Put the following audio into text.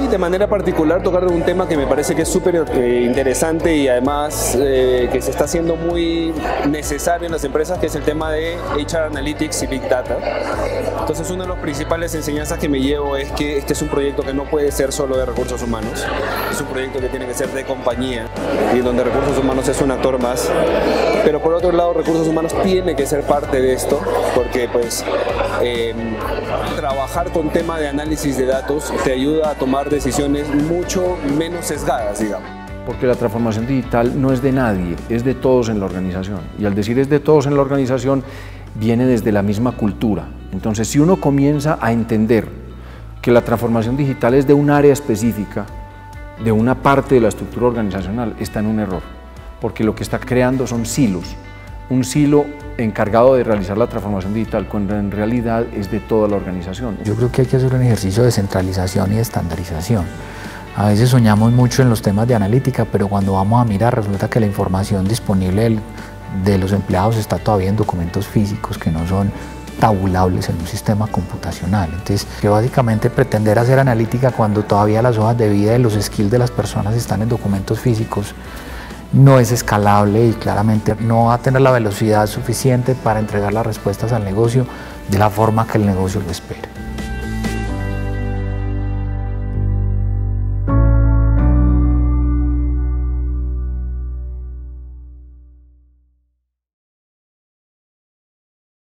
de manera particular tocar un tema que me parece que es súper interesante y además que se está haciendo muy necesario en las empresas, que es el tema de HR Analytics y Big Data. Entonces, una de las principales enseñanzas que me llevo es que este es un proyecto que no puede ser solo de recursos humanos, es un proyecto que tiene que ser de compañía y donde recursos humanos es un actor más, pero por otro lado recursos humanos tiene que ser parte de esto, porque pues trabajar con tema de análisis de datos te ayuda a tomar decisiones mucho menos sesgadas, digamos. Porque la transformación digital no es de nadie, es de todos en la organización. Y al decir es de todos en la organización, viene desde la misma cultura. Entonces, si uno comienza a entender que la transformación digital es de un área específica, de una parte de la estructura organizacional, está en un error. Porque lo que está creando son silos. Un silo encargado de realizar la transformación digital, cuando en realidad es de toda la organización. Yo creo que hay que hacer un ejercicio de centralización y de estandarización. A veces soñamos mucho en los temas de analítica, pero cuando vamos a mirar resulta que la información disponible de los empleados está todavía en documentos físicos que no son tabulables en un sistema computacional. Entonces, que básicamente pretender hacer analítica cuando todavía las hojas de vida y los skills de las personas están en documentos físicos no es escalable y claramente no va a tener la velocidad suficiente para entregar las respuestas al negocio de la forma que el negocio lo espera.